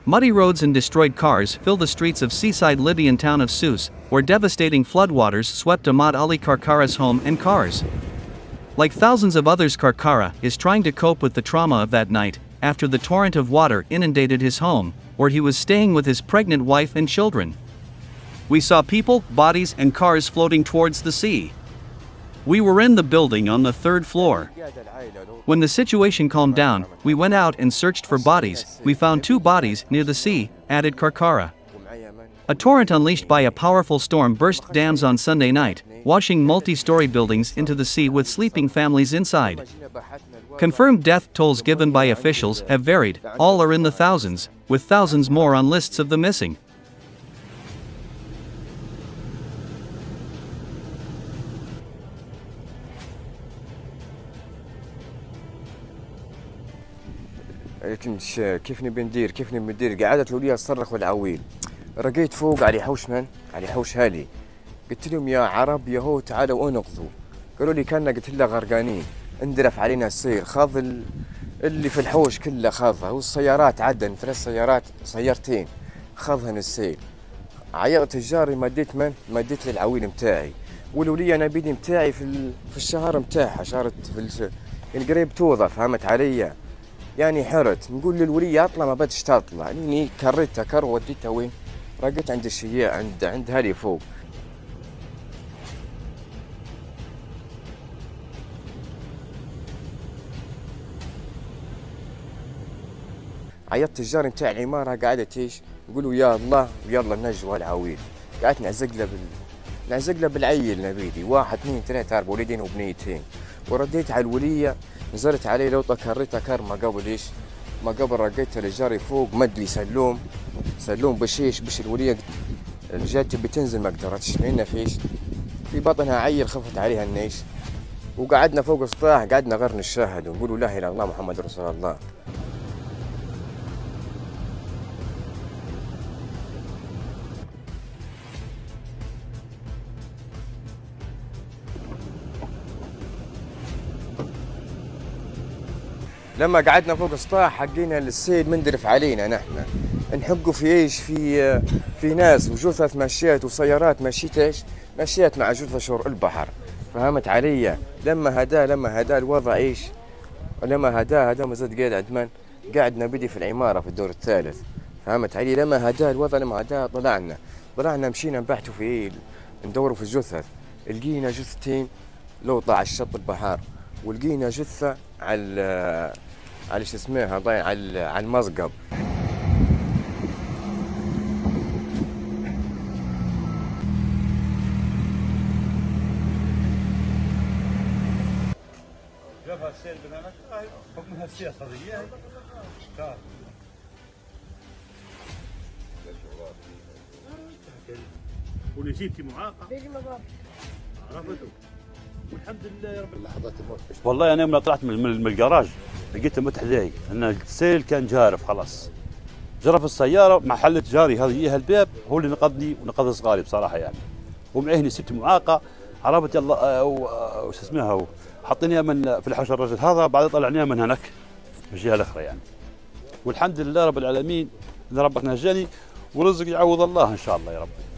Muddy roads and destroyed cars fill the streets of seaside Libyan town of Sousse, where devastating floodwaters swept Ahmad Ali Karkara's home and cars. Like thousands of others, Karkara is trying to cope with the trauma of that night, after the torrent of water inundated his home, where he was staying with his pregnant wife and children. We saw people, bodies, and cars floating towards the sea. We were in the building on the third floor. When the situation calmed down, we went out and searched for bodies. We found 2 bodies near the sea, added Karkara. A torrent unleashed by a powerful storm burst dams on Sunday night, washing multi-story buildings into the sea with sleeping families inside. Confirmed death tolls given by officials have varied, all are in the thousands, with thousands more on lists of the missing. كيف نبي ندير قعدت الولية تصرخ والعويل. رقيت فوق علي حوش علي حوش هالي. قلت لهم يا عرب يا هو تعالوا انقذوا. قالوا لي كنا، قلت له غرقانين. اندرف علينا السير، خاض اللي في الحوش كله خاضها، والسيارات عدن 3 سيارات، سيارتين خاضهن السيل. عيطت الجاري، مديت للعويل متاعي، والولية انا بيدي متاعي في الشهر متاعها، شهرت يعني قريب توظف، فهمت علي؟ يعني حرت، نقول للولية اطلع، ما بدش تطلع، يعني كريتها كر وديتها وين؟ رقيت عند الشياء، عند هالي فوق. عيطت الجار نتاع العمارة، قعدت ايش؟ يقولوا يا الله ويلا نجوا العويل. قعدت نعزق له بالعيل نبيدي، 1 2 3 4 ولدين وبنيتين، ورديت على الولية، نزلت عليه لوطة، كريتها كر ما قبل ايش؟ ما قبل رقيتها للجاري فوق، مد لي سلوم بش الولية جات بتنزل ما قدرتش، لأن في بطنها عيل، خفت عليها النيش، وقعدنا فوق السطاح، قعدنا غير نشاهد ونقول لا اله الا الله محمد رسول الله. لما قعدنا فوق السطاح حقينا السيل مندرف علينا، نحن نحقوا في ايش؟ في ناس وجثث مشيت وسيارات مشيت مع جثث شور البحر، فهمت علي؟ لما هدا الوضع ايش؟ لما هدا ما زاد قاعد عند من؟ قاعد نبدي في العمارة في الدور الثالث، فهمت علي؟ لما هدا الوضع، لما هدا طلعنا مشينا نبحثوا في ايه؟ ندوروا في الجثث، لقينا جثتين لوطة على الشط البحر، ولقينا جثة على شو اسمها على المصقب. جابها السيل بنانك حكمها السياسة هذه ونسيتي معاقة عرفته، والحمد لله يا رب. لحظات الموت والله انا يوم طلعت من الجراج لقيته متح ذيك، ان السيل كان جارف خلاص، جرف السياره مع حله جاري هذه الباب، هو اللي نقذني ونقذ صغاري بصراحه يعني، ومعهني ست معاقه، عرفت يلا وش اسمها، حطينيها في الحوش الرجل هذا، بعد طلعنيها من هناك من الجهه الاخرى يعني، والحمد لله رب العالمين ان ربك نجاني، ورزق يعوض الله ان شاء الله يا رب.